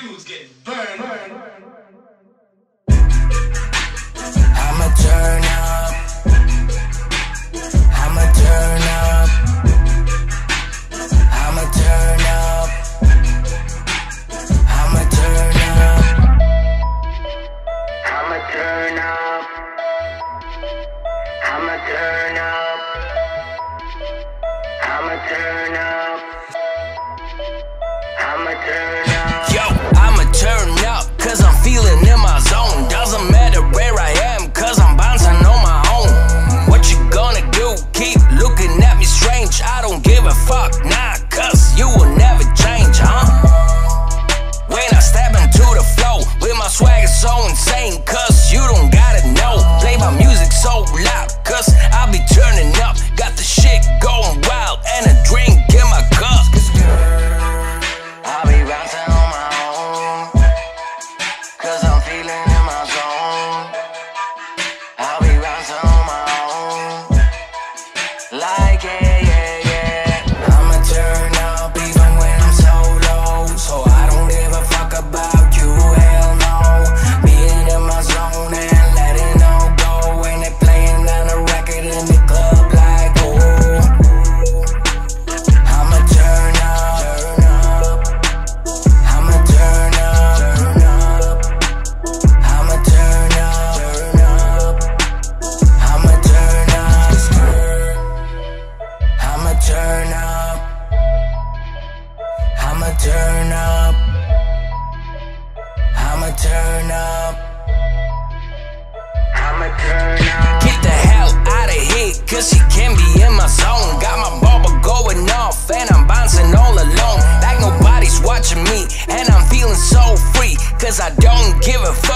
dudes getting burned. I'ma turn up. I'ma turn up. I'ma turn up. I'ma turn up. I'ma turn up. I'ma turn up. I'ma turn up. I'ma turn up. Yo, I'ma turn up, cause I'm feeling in my zone. Doesn't matter where I am, cause I'm bouncing on my own. What you gonna do? Keep looking at me strange. I don't give a fuck, nah, cause you will never change, huh? When I step into the flow, with my swag is so insane, cause you don't gotta know. Play my music so loud, cause I be turning up. Got the shit going wild, and a drink in my cup. I be bouncing on my own, cause I'm feeling in my zone. I be bouncing on my own, like yeah. I'ma turn up even when I'm so low, so I don't give a fuck about you, hell no. Being in my zone and letting all go, when they playing down the record in the club like oh. I'ma turn up. I'ma turn up. I'ma turn up. I'ma turn up. I'ma turn up. I'ma turn up. I'ma turn up. I'ma turn up. Get the hell out of here, cause you can't be in my zone. Got my bubble going off, and I'm bouncing all alone. Like nobody's watching me, and I'm feeling so free, cause I don't give a fuck.